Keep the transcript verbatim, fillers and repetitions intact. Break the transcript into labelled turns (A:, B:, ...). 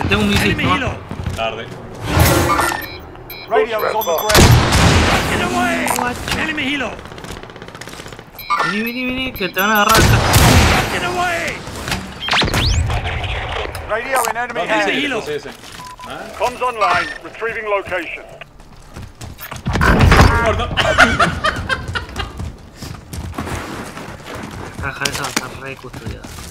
A: tengo un misil. ¿No?
B: Tarde.
C: Radio is on the ground.
D: Get away! Enemy helo!
A: Vení, vení, vení, que te van a agarrar.
D: Get away!
C: Radio in enemy
B: No, sí,
C: hands.
B: sí,
D: hilo.
B: sí, sí. Ah,
E: Comms online. Retrieving location.
B: muerto.
A: La caja esa va a estar re custodiada.